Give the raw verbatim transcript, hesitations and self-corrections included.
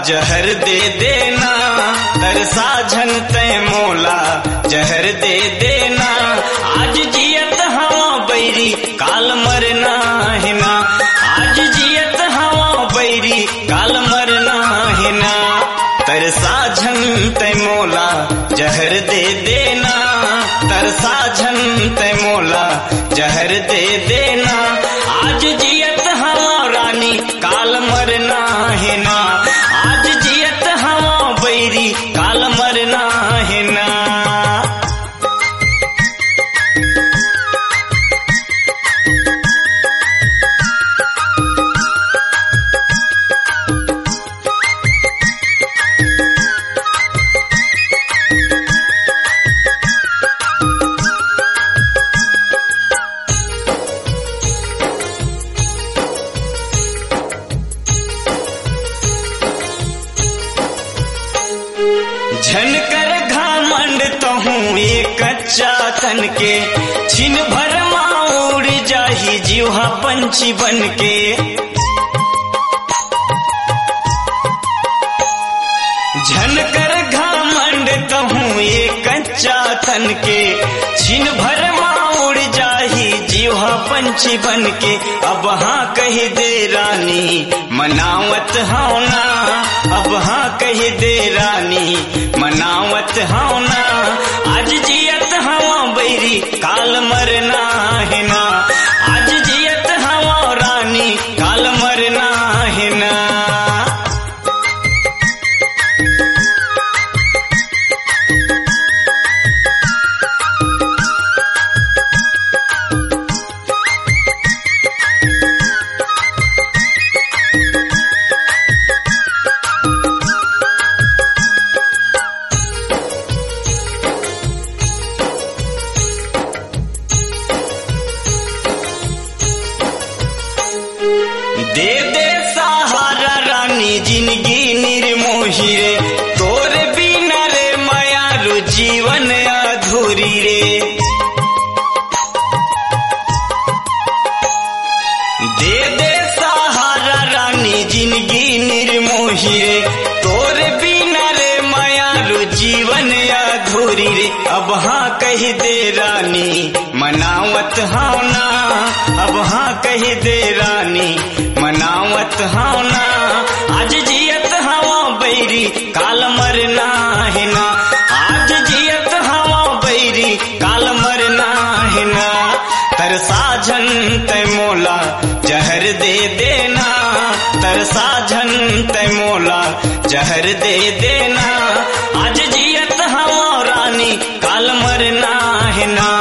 जहर दे देना, तरसा झन तय मोला जहर दे देना। आज जियत हवा बैरी काल मरना है ना, आज जियत हवा बैरी काल मरना है ना। तरसा झन तय मोला जहर दे देना, तरसा झन तय मोला जहर दे देना। आज जियत हवा रानी काल मरना है ना, आज जियत हवा बैरी काल मरना है ना। झनकर घमंड तहूँ एक कच्चा तन के, छिन भर उड़ जाही जीवा पंछी बन के। झनकर घमंड तहूँ एक कच्चा तन के, छिन भर उड़ जाही जीवा पंछी बन के। अब हाँ कही दे रानी मनावत होना, अब हाँ कही दे रानी मनावत होना। आज जियत हवा बैरी काल मरना है ना, आज जियत हवा रानी काल मरना है ना। दे दे सहारा रानी जिंदगी निर्मोही रे, तोर बिना रे मायारू जीवन अधूरी रे। दे दे सहारा रानी जिंदगी निर्मोही रे, तोर बिना रे मायारू जीवन अधूरी रे। अब हाँ कही दे रानी मनावत होना, अब हाँ कही दे रानी मनावत होना। आज जियत हवा बैरी काल मरना है ना, आज जियत हवा बैरी काल मरना है ना। तरसा झन तय मोला जहर दे देना, तरसा झन तय मोला जहर दे देना। आज जियत हवा रानी काल मरना है ना।